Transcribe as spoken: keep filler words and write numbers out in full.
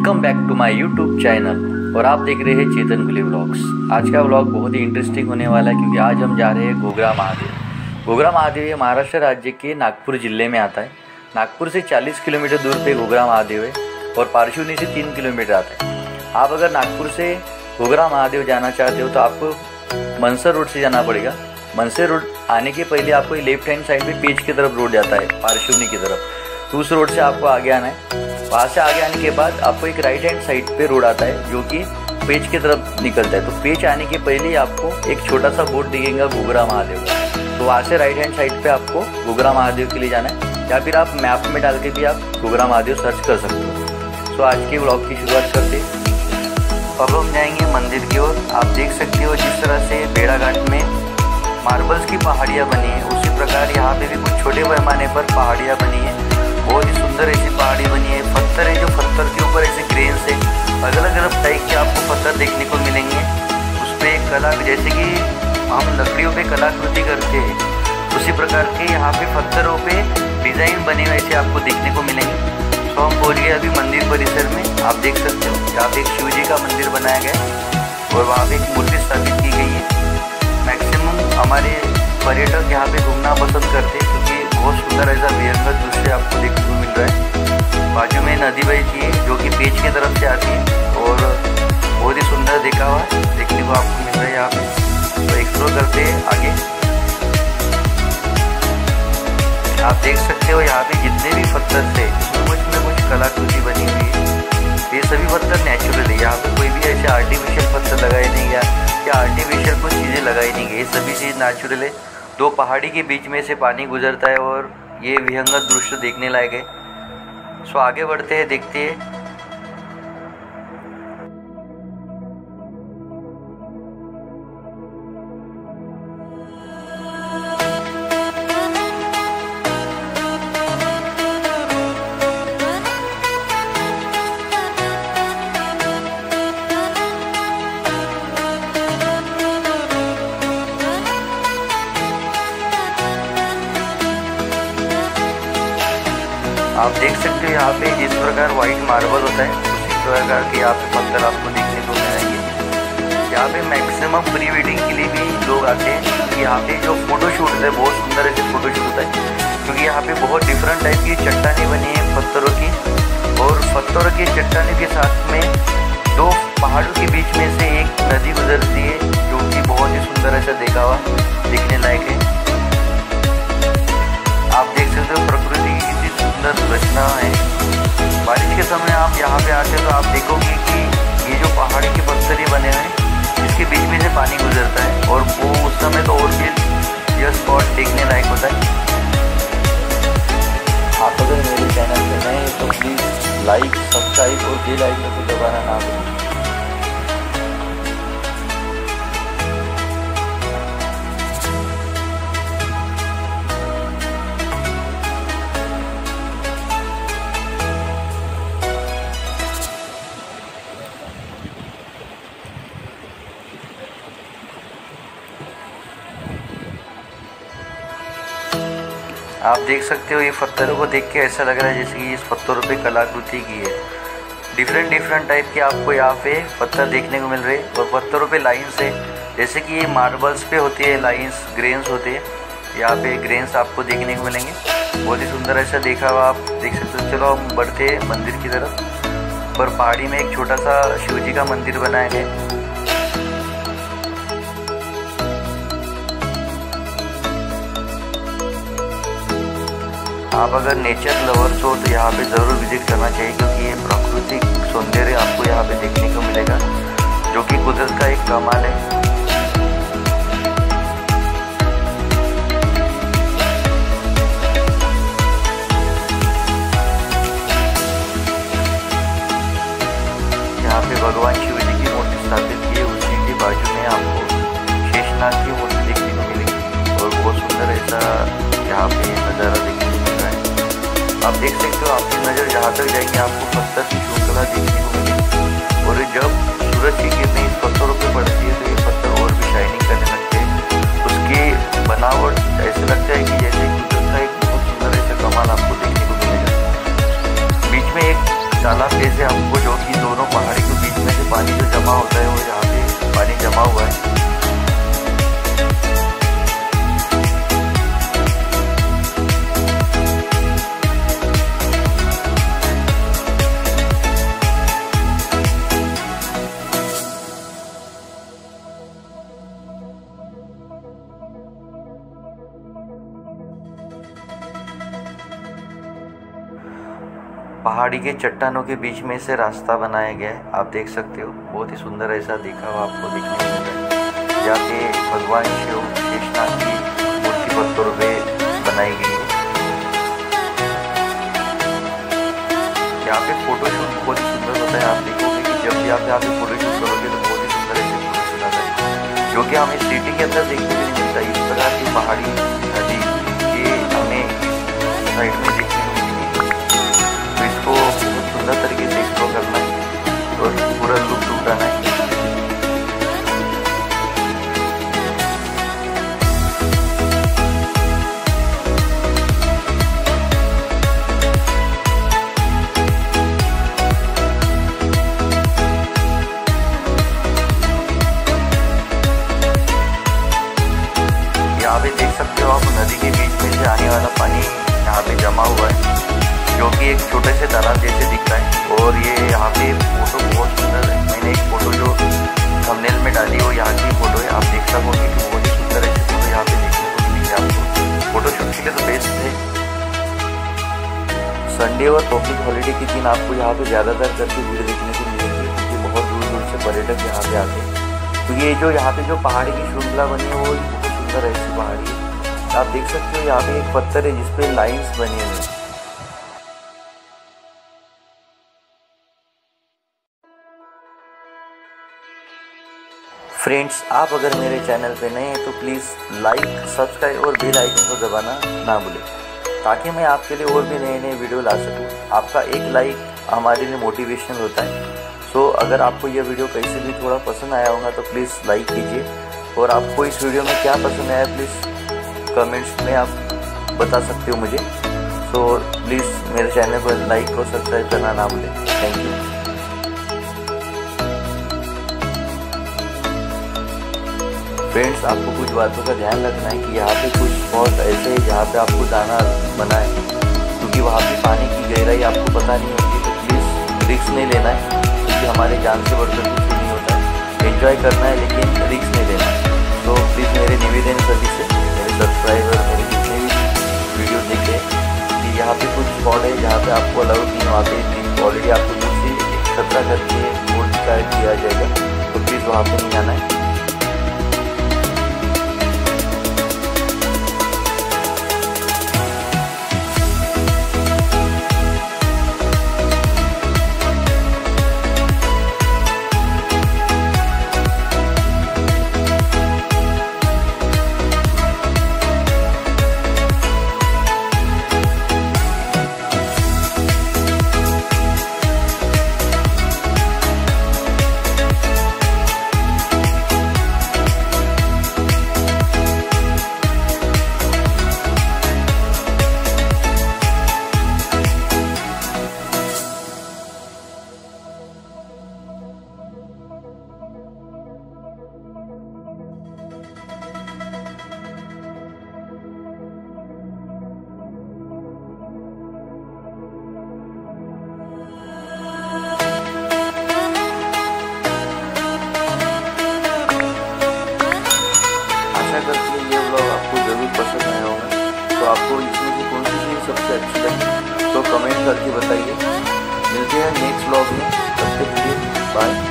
Welcome back to my YouTube channel और आप देख रहे हैं चेतन गुले व्लॉग्स। आज का व्लॉग बहुत ही इंटरेस्टिंग होने वाला है क्योंकि आज हम जा रहे हैं घोघरा महादेव। घोघरा महादेव ये महाराष्ट्र राज्य के नागपुर जिले में आता है। नागपुर से चालीस किलोमीटर दूर पे घोघरा महादेव है और पारशिवनी से तीन किलोमीटर आता है। आप अगर नागपुर से घोघरा महादेव जाना चाहते हो तो आपको मनसर रोड से जाना पड़ेगा। मनसर रोड आने के पहले आपको लेफ्ट हैंड साइड पे पेज की तरफ रोड जाता है पारशिवनी की तरफ, तो उस रोड से आपको आगे आना है। वहाँ से आगे आने के बाद आपको एक राइट हैंड साइड पे रोड आता है जो कि पेज की तरफ निकलता है। तो पेज आने के पहले ही आपको एक छोटा सा बोर्ड दिखेगा घोघरा महादेव, तो वहाँ से राइट हैंड साइड पे आपको घोघरा महादेव के लिए जाना है, या फिर आप मैप में डाल के भी आप घोघरा महादेव सर्च कर सकते हो। तो आज के व्लॉग की शुरुआत करते हैं। अब हम जाएंगे मंदिर की ओर। आप देख सकते हो जिस तरह से बेड़ाघाट में मार्बल्स की पहाड़ियाँ बनी है, उसी प्रकार यहाँ पे भी कुछ छोटे पैमाने पर पहाड़ियाँ बनी है। बहुत ही सुंदर ऐसी पहाड़ी बनी है। पत्थर है जो पत्थर के ऊपर ऐसे ग्रेन से अलग अलग टाइप के आपको पत्थर देखने को मिलेंगे। उस पर कला, जैसे कि हम लकड़ियों पे कलाकृति करते हैं, उसी प्रकार के यहाँ पे पत्थरों पे डिज़ाइन बने हुए ऐसे आपको देखने को मिलेंगे। तो हम पहुँच गए अभी मंदिर परिसर में। आप देख सकते हो यहाँ पे एक शिव जी का मंदिर बनाया गया है और वहाँ पे एक मूर्ति स्थापित की गई है। मैक्सिमम हमारे पर्यटक यहाँ पे घूमना पसंद करते हैं क्योंकि बहुत सुंदर ऐसा विहंगम दृश्य आपको देखने को मिल रहा है। बाजू में नदी बहती है जो कि पेज की तरफ से आती है और बहुत ही सुंदर देखा हुआ देखने को आपको मिल रहा है यहाँ पे। तो एक्सप्लोर करते हैं आगे। आप देख सकते हो यहाँ पे जितने भी पत्थर थे कुछ में कुछ कलाकृति बनी हुई है। ये सभी पत्थर नेचुरल है। यहाँ पे कोई भी ऐसे आर्टिफिशियल पत्थर लगाए नहीं गया या आर्टिफिशियल कुछ चीज़ें लगाई नहीं गई। ये सभी चीज़ नेचुरल है। दो पहाड़ी के बीच में से पानी गुजरता है और ये विहंगम दृश्य देखने लायक है। सो आगे बढ़ते हैं, देखते हैं। आप देख सकते हो यहाँ पे जिस प्रकार व्हाइट मार्बल होता है उसी प्रकार के यहाँ पे पत्थर आपको देखने को मिलेंगे। यहाँ पे मैक्सिमम प्री वेडिंग के लिए भी लोग आते हैं क्योंकि यहाँ पे जो फोटो शूट होता है बहुत सुंदर ऐसे फोटो शूट होता है क्योंकि यहाँ पे बहुत डिफरेंट टाइप की चट्टानें बनी है पत्थरों की, और पत्थरों की चट्टानों के साथ में दो पहाड़ों के बीच में से एक नदी गुजरती है जो कि बहुत ही सुंदर ऐसा देखा हुआ देखने लायक है। आप देख सकते हो प्रकृति की कितनी सुंदर रचना है। बारिश के समय आप यहाँ पे आते हो तो आप देखोगे कि ये जो पहाड़ी के पत्थर बने हुए हैं इसके बीच में से पानी गुजरता है और वो उस समय तो और भी यह स्पॉट देखने लायक होता है। आप अगर मेरे चैनल पे नए हैं तो प्लीज़ लाइक, सब्सक्राइब और बेल आइकन को दबाना ना भूलें। आप देख सकते हो ये पत्थरों को देख के ऐसा लग रहा है जैसे कि इस पत्थरों पे कलाकृति की है। डिफरेंट डिफरेंट टाइप के आपको यहाँ पे पत्थर देखने को मिल रहे हैं और पत्थरों पे लाइंस है, जैसे कि ये मार्बल्स पे होती है लाइंस, ग्रेन्स होते हैं। यहाँ पे ग्रेन्स आपको देखने को मिलेंगे। बहुत ही सुंदर ऐसा देखा हुआ आप देख सकते हो। चलो हम बढ़ते हैं मंदिर की तरफ। पर पहाड़ी में एक छोटा सा शिव जी का मंदिर बनाया गया है। आप अगर नेचर लवर्स हो तो यहाँ पे ज़रूर विजिट करना चाहिए क्योंकि ये प्राकृतिक सौंदर्य आपको यहाँ पे देखने को मिलेगा जो कि कुदरत का एक कमाल है। यहाँ पे भगवान शिव जी की मूर्ति स्थापित की है। उसी के बाजू में आपको शेषनाग की मूर्ति देखने को मिलेगी और बहुत सुंदर ऐसा यहाँ पे नज़ारा देखने को मिल रहा है। आप देख सकते हो आपकी नज़र जहाँ तक जाएंगे आपको पत्थर की श्रृंखला देखने को मिलेगी और जब सूरज की किरणें इस पत्थरों पे पड़ती है तो ये पत्थर और भी शाइनिंग करने लगते हैं। उसकी बनावट ऐसे लगता है कि जैसे कुदरत का एक बहुत सुंदर ऐसा कमाल आपको देखने को मिलेगा। बीच में एक तालाब जैसे हमको जो कि दो जमा हुआ है। पहाड़ी के चट्टानों के बीच में से रास्ता बनाया गया है, आप देख सकते हो। बहुत ही सुंदर ऐसा दिखा हुआ आपको देखने को मिल रहा है। यहाँ पे भगवान शिव शेषनाग की मूर्ति पत्थरों पे बनाई गई है। यहाँ पे फोटोशूट बहुत ही सुंदर होता है। आप देखोगे कि जब भी आप यहाँ पे फोटोशूट करोगे तो बहुत ही सुंदर ऐसे फोटोशूट आता है, जो कि हमें सिटी के अंदर देखने को नहीं मिलता। इस प्रकार की पहाड़ी नदी ये हमें इस साइड में देखने को तो इसको बहुत सुंदर तरीके से एक्सप्लोर करना है और पूरा लुत्फ उठाना है। यहाँ पे देख सकते हो आप नदी के बीच में से आने वाला पानी यहाँ पे जमा हुआ है, जो कि एक छोटे से तालाब जैसे दिख रहा है। और ये यहाँ पे फोटो बहुत सुंदर है। मैंने एक फ़ोटो जो थंबनेल में डाली वो यहाँ की फ़ोटो है। आप देख सकोगे कि बहुत ही सुंदर ऐसी फ़ोटो यहाँ पे देखने को मिलेगी आपको। फ़ोटोशूट के लिए तो बेस्ट है। संडे और पब्लिक हॉलीडे के दिन आपको यहाँ पे ज़्यादातर करके भीड़ देखने को मिलेगी, क्योंकि बहुत दूर दूर से पर्यटक यहाँ पे आते हैं। तो ये जो यहाँ पे जो पहाड़ी की श्रृंखला बनी है वो बहुत सुंदर ऐसी पहाड़ी है। आप देख सकते हो यहाँ पे एक पत्थर है जिसपे लाइन्स बनी हुई है। फ्रेंड्स, आप अगर मेरे चैनल पे नए हैं तो प्लीज़ लाइक, सब्सक्राइब और बेल आइकन को दबाना ना भूलें, ताकि मैं आपके लिए और भी नए नए वीडियो ला सकूं। आपका एक लाइक हमारे लिए मोटिवेशनल होता है। सो अगर आपको यह वीडियो कैसे भी थोड़ा पसंद आया होगा तो प्लीज़ लाइक कीजिए, और आपको इस वीडियो में क्या पसंद आया प्लीज़ कमेंट्स में आप बता सकते हो मुझे। सो प्लीज़ मेरे चैनल को लाइक और सब्सक्राइब करना ना भूलें। Thank you. फ्रेंड्स, आपको कुछ बातों का ध्यान रखना है कि यहाँ पे कुछ स्पॉट ऐसे है जहाँ पे आपको जाना मना है, क्योंकि वहाँ पे पानी की गहराई आपको पता नहीं होती। तो प्लीज़ रिस्क नहीं लेना है, क्योंकि हमारे जान से बढ़कर कुछ नहीं होता है। एंजॉय करना है लेकिन रिस्क नहीं लेना है। तो प्लीज़ मेरे निवेदन सभी से, मेरे सब्सक्राइबर, मेरे जितने भी वीडियो देखे कि यहाँ पे कुछ स्पॉट है जहाँ पे आपको अलाउड नहीं, वहाँ पे ऑलरेडी आपको मुझसे खतरा करके बोर्ड शिकायत किया जाएगा। तो प्लीज़ वहाँ पे नहीं आना है। पसंद आया होगा तो आपको इसमें से कौन सी चीज़ सबसे अच्छी लगी तो कमेंट करके बताइए। मिलते हैं नेक्स्ट व्लॉग में, तब तक के लिए बाय।